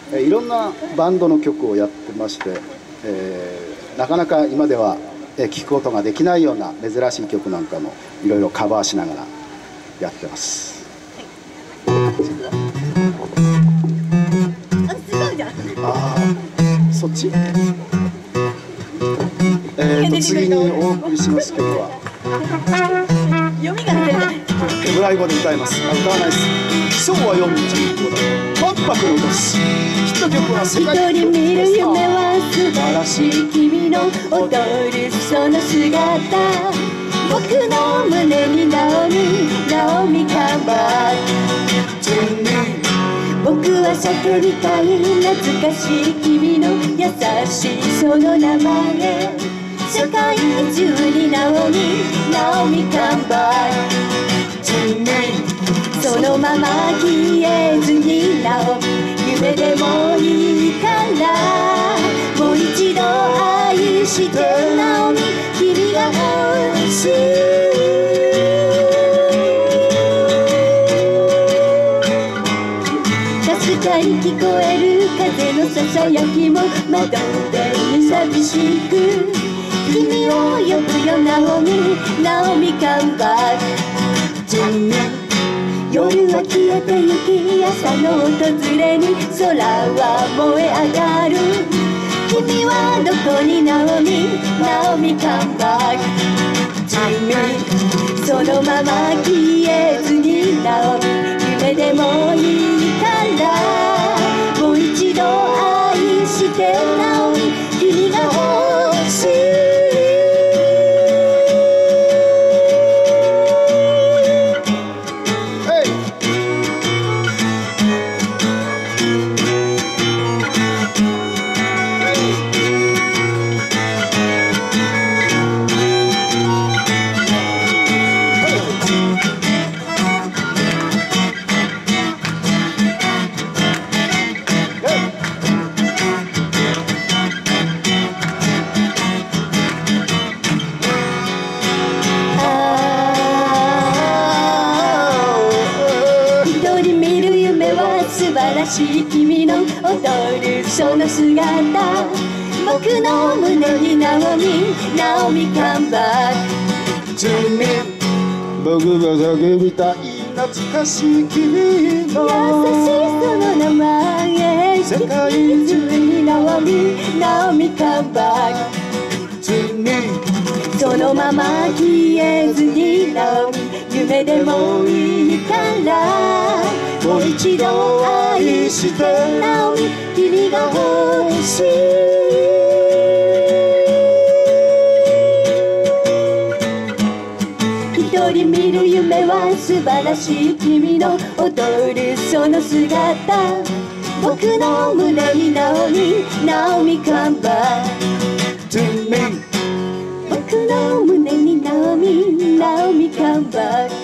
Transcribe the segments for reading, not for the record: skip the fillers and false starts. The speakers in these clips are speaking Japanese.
いろんなバンドの曲をやってまして、なかなか今では聴くことができないような珍しい曲なんかもいろいろカバーしながらやってます。そっち？次にお送りします曲は読みが出ない。 ヘブライ語で歌います。歌わないです。昭和45年万博の年、ヒット曲は世界一人見る夢は素晴らしい君の踊るその姿、僕の胸にナオミカンバー。僕は叫びたい懐かしい君の優しいその名前、世界中にナオミカンバー。そのまま消えずになお夢でもいいからもう一度愛してナオミ君が欲しい。聞こえる風のささやきも窓辺に寂しく君を呼ぶよナオミカンバー。夜は消えてゆき朝の訪れに空は燃え上がる。君はどこにナオミカンバー。そのまま消えずにナオミ夢でもいいからもう一度愛してナオミ君が欲しい。君の踊るその姿、僕の胸にナオミカンバー。 僕が叫びたい懐かしい君の優しいその名前、世界中にナオミカンバー。そのまま消えずにナオミ夢でもいいからもう一度愛してナオミ君が欲しい。一人見る夢は素晴らしい君の踊るその姿、僕の胸にナオミカンバー。僕の胸にナオミカンバー。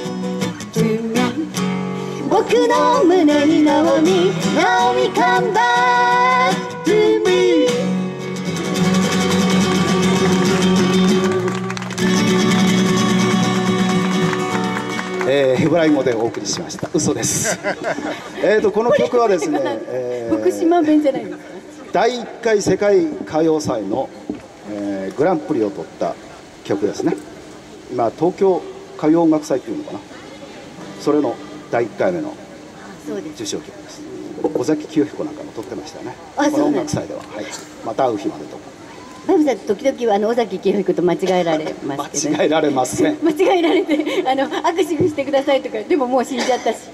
僕の胸にナオミカンバー。To me。 ヘブライ語でお送りしました。嘘です。この曲はですね、 福島弁じゃないですか。 第1回世界歌謡祭の、グランプリを取った曲ですね。今東京歌謡音楽祭っていうのかな、それの第1回目の受賞曲です。尾崎清彦なんかも取ってましたよね、この音楽祭では。はい、また会う日までと。 バブさん時々尾崎清彦と間違えられますけど、ね、 間違えられません。 間違えられて握手してくださいとか、でももう死んじゃったし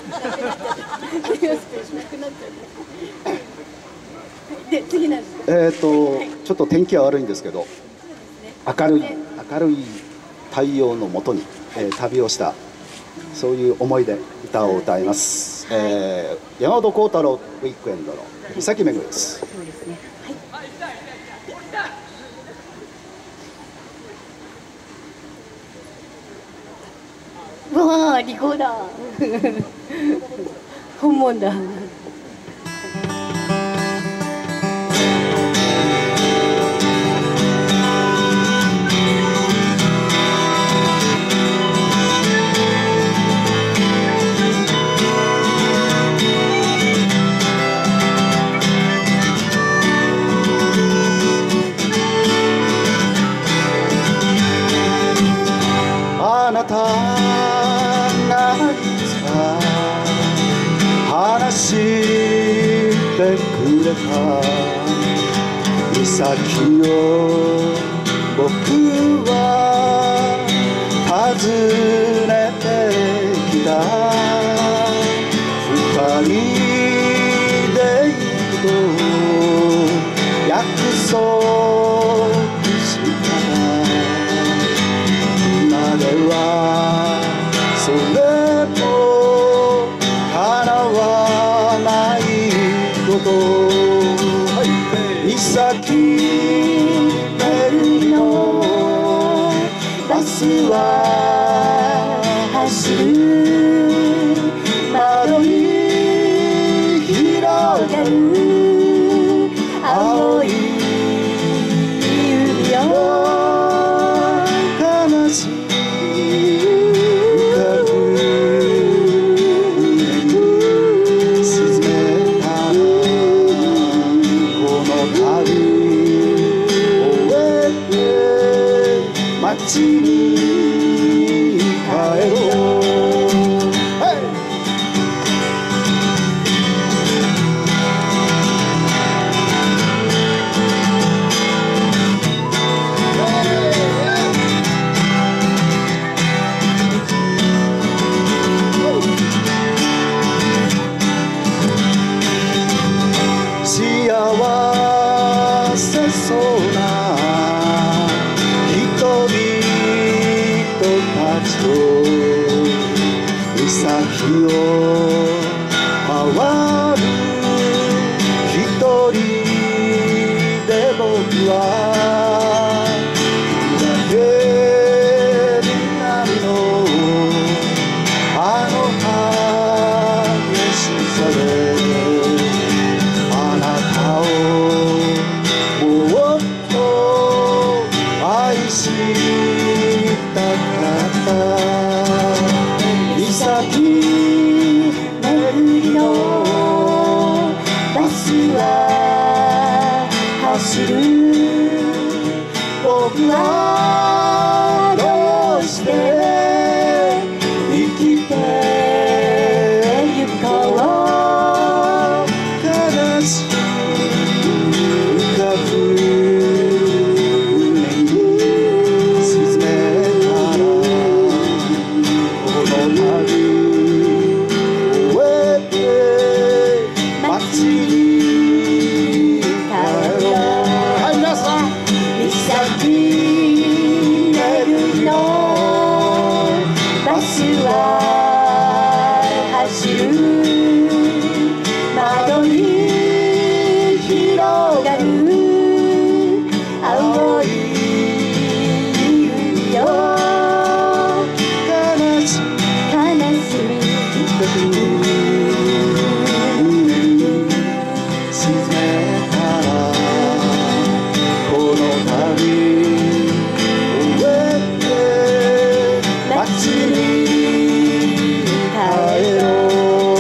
で次なんです。 ちょっと天気は悪いんですけど、明るい太陽のもとに、旅をしたそういう思いで歌を歌います。山本幸太郎ウィークエンドの三崎めぐです。 そうですね。はい。わあ、リコーダー本物だ。 てくれた岬を僕は訪ねてきた。二人で行くと約束したが、今ではそれも叶わないこと。岬ベルのバスは走る。窓に広がる青い海よ。悲しい浮かぶ船に沈めたこの旅終えて街に帰ろう。幸せそうな人々たちと岬を回る一人で僕は砕ける波のあの激しさであなたをもっと愛したかった。岬メルのバスは走る。僕はどうして生きてゆこう。悲しい浮かぶ船に沈めたらこの旅終えて街に帰ろう。はい、皆さん。岬メルのバスは走る。窓に広がる青い海よ。悲しみ海に沈めたらこの旅終えて街に帰ろう。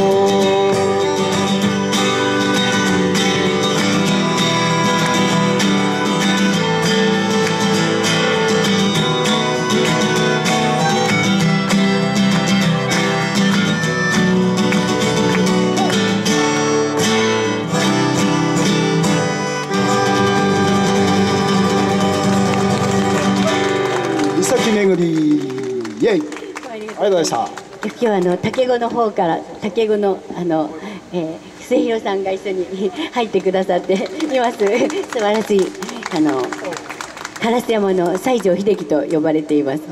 岬巡りイエイ。ありがとうございました。 今日は竹子の方から竹子の末広さんが一緒に入ってくださっています。素晴らしい烏山の西城秀樹と呼ばれています。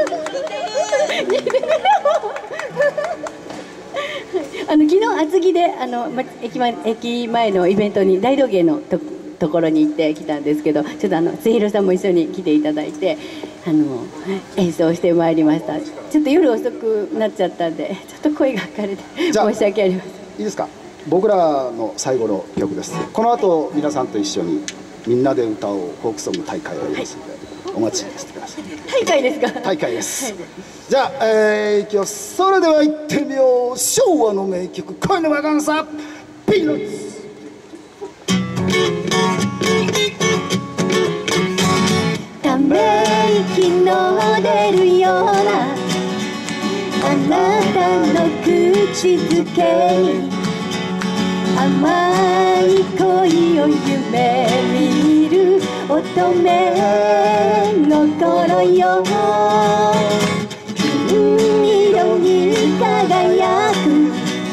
昨日厚木で駅前のイベントに大道芸のところに行ってきたんですけど、ちょっと末広さんも一緒に来ていただいて演奏してまいりました。ちょっと夜遅くなっちゃったんでちょっと声が枯れて申し訳ありません。 いいですか。僕らの最後の曲です。この後皆さんと一緒にみんなで歌おうフォークソング大会がありますので、お待ちしてください。 大会ですか。 大会です、はい、じゃあ、いきます。それでは行ってみよう。昭和の名曲恋のバカンサピーナッツ。 ため息の出るようなあなたの口づけに甘いい恋を夢見る乙女心よ、金色に輝く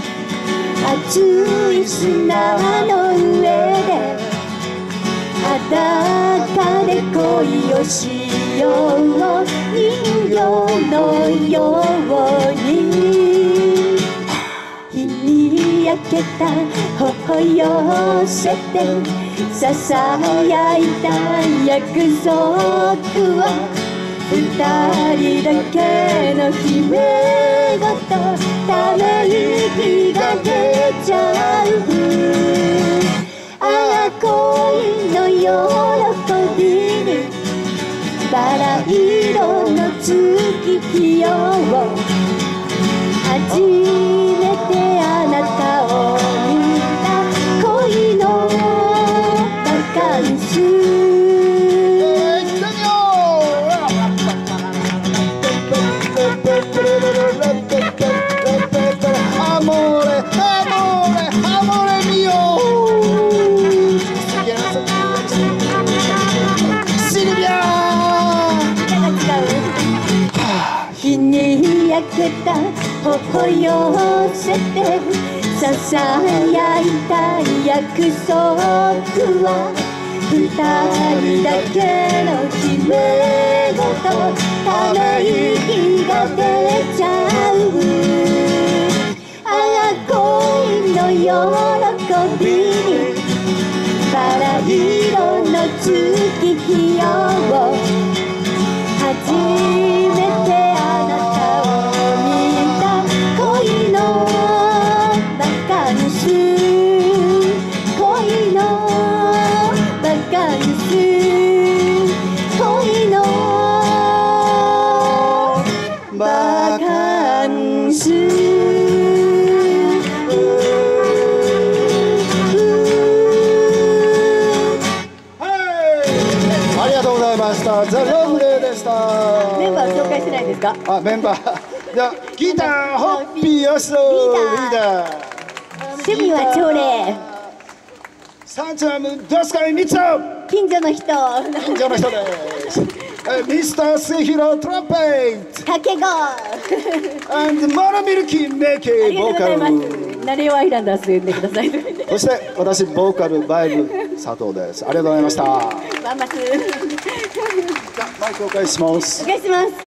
熱い砂の上で裸で恋をしよう、人形のように日に焼けた頬寄せてささやいた約束は二人だけの秘め事、ため息が出ちゃう。ああ恋の喜びにバラ色の月夜を初めてあなたを見た恋のバカンス。日に焼けた頬寄せてささやいた約束は二人だけの決め事、ため息が出ちゃう。ああ恋の喜びにバラ色の月日を初めてあなたを見た恋のバカンス、恋のバカンス、恋のバカンス。 ありがとうございました。ザ・ロングデーでした。 メンバー紹介してないですか？ あ、メンバー。じゃあギターホッピーよしとリーダー。 趣味は朝礼。 サンチャムドスカイミツォ。 近所の人。 近所の人です。ミスタースヒロトランペット。 掛け子。 and モノミルキーメイケーボーカル。 ナレオアイランダースで呼んでください。 そして私ボーカルバイブ佐藤です。ありがとうございました。 バンバス。 じゃあマイクお返しします。 お願いします。